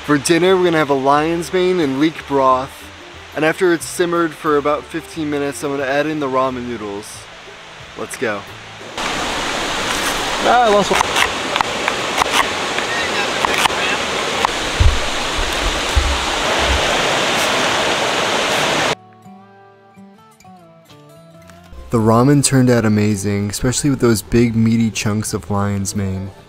For dinner, we're gonna have a lion's mane and leek broth. And after it's simmered for about 15 minutes, I'm gonna add in the ramen noodles. Let's go. Ah, I lost one. The ramen turned out amazing, especially with those big meaty chunks of lion's mane.